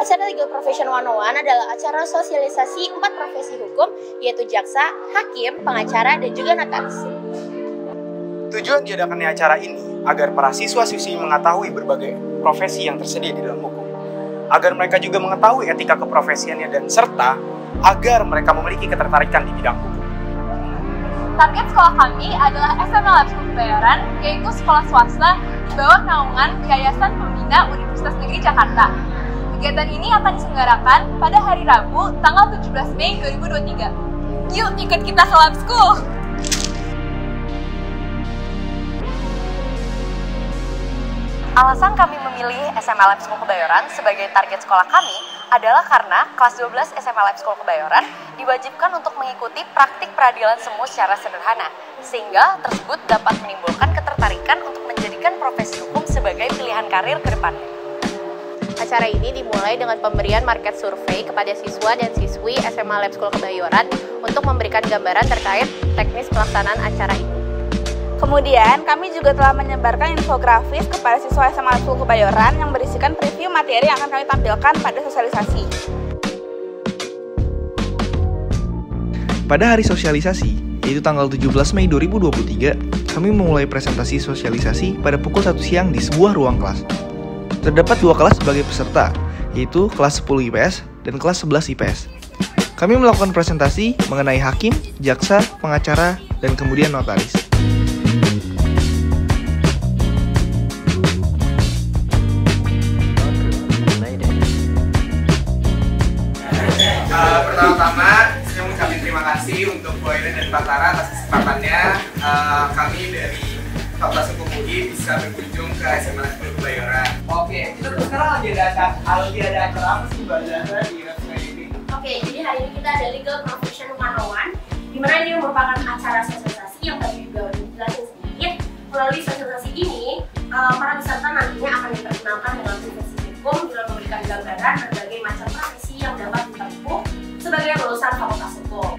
Acara Legal Profession 101 adalah acara sosialisasi 4 profesi hukum, yaitu jaksa, hakim, pengacara, dan juga notaris. Tujuan diadakannya acara ini agar para siswa-siswi mengetahui berbagai profesi yang tersedia di dalam hukum, agar mereka juga mengetahui etika keprofesiannya dan serta agar mereka memiliki ketertarikan di bidang hukum. Target sekolah kami adalah SMA Lab School Kebayoran, yaitu sekolah swasta di bawah naungan Yayasan Pembina Universitas Negeri Jakarta. Kegiatan ini akan diselenggarakan pada hari Rabu, tanggal 17 Mei 2023. Yuk ikut kita ke Lab School! Alasan kami memilih SMA Lab School Kebayoran sebagai target sekolah kami adalah karena kelas 12 SMA Lab School Kebayoran diwajibkan untuk mengikuti praktik peradilan semu secara sederhana, sehingga tersebut dapat menimbulkan ketertarikan untuk menjadikan profesi hukum sebagai pilihan karir ke depannya. Acara ini dimulai dengan pemberian market survei kepada siswa dan siswi SMA Lab School Kebayoran untuk memberikan gambaran terkait teknis pelaksanaan acara ini. Kemudian, kami juga telah menyebarkan infografis kepada siswa SMA Lab School Kebayoran yang berisikan preview materi yang akan kami tampilkan pada sosialisasi. Pada hari sosialisasi, yaitu tanggal 17 Mei 2023, kami memulai presentasi sosialisasi pada pukul 1 siang di sebuah ruang kelas. Terdapat 2 kelas sebagai peserta, yaitu kelas 10 IPS dan kelas 11 IPS. Kami melakukan presentasi mengenai hakim, jaksa, pengacara, dan kemudian notaris. Pertama-tama, saya mengucapkan terima kasih untuk Bu Airin dan Pak Tara atas kesempatannya. Kami dari Fakultas Hukum UI bisa berkunjung ke SMA Lab School Kebayoran. Oke, kita tuh sekarang lagi ada acara apa sih Mbak Zahra di website ini? Oke, jadi hari ini kita ada Legal Profession 101, di mana ini merupakan acara sosialisasi yang tadi juga udah dijelasin sedikit. Melalui sosialisasi ini, para peserta nantinya akan diperkenalkan dengan profesi hukum dengan memberikan gambaran berbagai macam profesi yang dapat ditempuh sebagai lulusan Fakultas Hukum.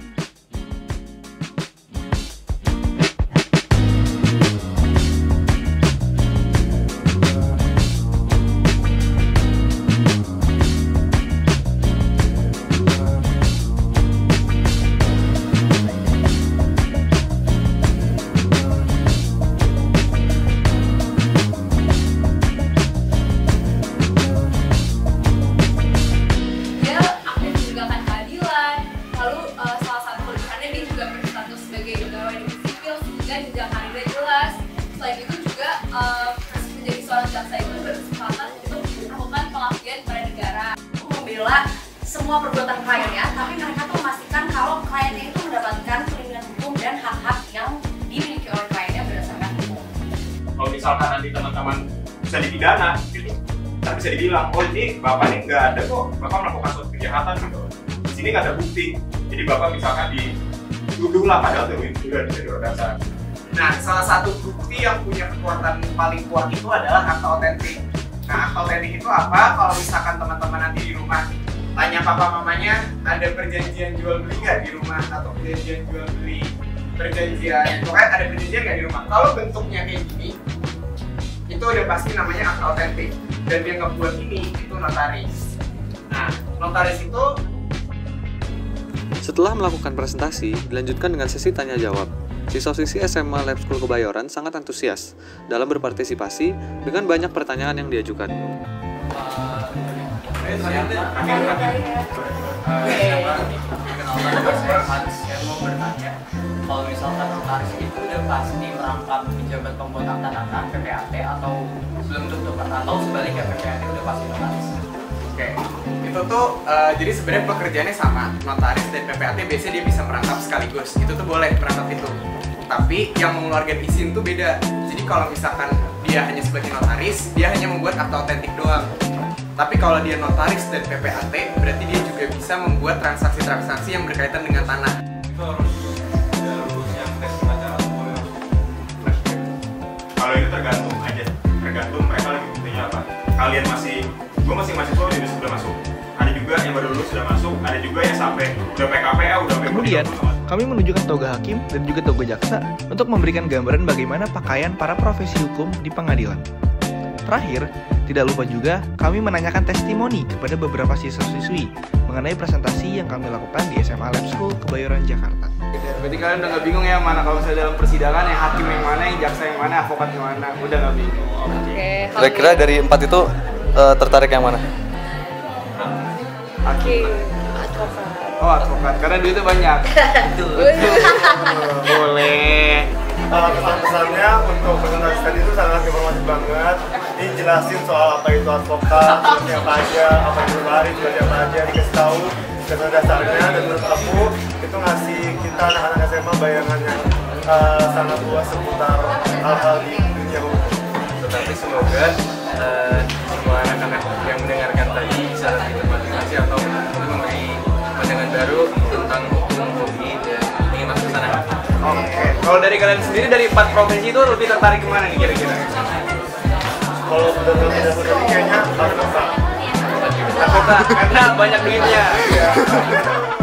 Jenjang karirnya jelas. Selain itu juga menjadi seorang jaksa itu berkesempatan untuk melakukan pengabdian kepada negara, Membela semua perbuatan kliennya, tapi mereka tuh memastikan kalau kliennya itu mendapatkan perlindungan hukum dan hak-hak yang dimiliki oleh kliennya berdasarkan hukum. Kalau misalkan nanti teman-teman bisa dipidana, gitu, tapi bisa dibilang, oh ini bapak ini nggak ada kok, bapak melakukan suatu kejahatan gitu. Di sini nggak ada bukti, jadi bapak misalkan dituduh lah padahal itu udah bisa diorganisasi. Nah, salah satu bukti yang punya kekuatan paling kuat itu adalah akta otentik. Nah, akta otentik itu apa? Kalau misalkan teman-teman nanti di rumah tanya papa mamanya, ada perjanjian jual beli nggak di rumah atau perjanjian jual beli, perjanjian, pokoknya ada perjanjian nggak di rumah. Kalau bentuknya kayak gini, itu udah pasti namanya akta otentik. Dan yang ngebuat ini itu notaris. Nah, notaris itu setelah melakukan presentasi, dilanjutkan dengan sesi tanya jawab. Siswa-siswi SMA Lab School Kebayoran sangat antusias dalam berpartisipasi dengan banyak pertanyaan yang diajukan. Saya mau bertanya, kalau misalkan notaris itu udah pasti merangkap pejabat pembuat akta-akta PPAT atau belum tentu, atau sebaliknya PPAT udah pasti notaris? Oke, itu tuh jadi sebenarnya pekerjaannya sama, notaris dan PPAT biasanya dia bisa merangkap sekaligus. Itu tuh boleh merangkap itu. Tapi yang mengeluarkan izin tuh beda. Jadi kalau misalkan dia hanya sebagai notaris, dia hanya membuat akta otentik doang. Tapi kalau dia notaris dan PPAT, berarti dia juga bisa membuat transaksi-transaksi yang berkaitan dengan tanah. Itu harus ada lulus yang tes acara semua. Kalau itu tergantung aja, tergantung mereka lagi buktinya apa. Kalian gue masih mahasiswa jadi sudah masuk. Ada juga yang baru lulus sudah masuk, ada juga yang sampai udah PKPA, udah PKPA. Kemudian, kami menunjukkan toga hakim dan juga toga jaksa untuk memberikan gambaran bagaimana pakaian para profesi hukum di pengadilan. Terakhir, Tidak lupa juga, kami menanyakan testimoni kepada beberapa siswa-siswi mengenai presentasi yang kami lakukan di SMA Lab School Kebayoran, Jakarta. Berarti kalian udah gak bingung ya mana kalau misalnya dalam persidangan yang hakim yang mana, yang jaksa yang mana, advokat yang mana, udah gak bingung. Kira-kira dari 4 itu tertarik yang mana? Hakim. Oh, advokat, karena duitnya banyak. Boleh. Pesan-pesannya untuk presentasi tadi itu sangat informatif banget. Ini jelasin soal apa itu advokat, seperti apa aja, apa itu lari, seperti apa aja, dikasih tahu dasar-dasarnya. Dan menurut aku itu ngasih kita anak-anak SMA bayangan yang sangat luas seputar hal-hal di dunia hukum. Tetapi semoga semua anak-anak yang mendengarkan tadi bisa lebih termotivasi atau memberi pandangan baru tentang hukum ini dan ingin masuk ke sana. Oke. Kalau dari kalian sendiri dari 4 provinsi itu lebih tertarik kemana nih kira-kira? Kalau berdasarkan kayaknya Jakarta. Karena banyak duitnya.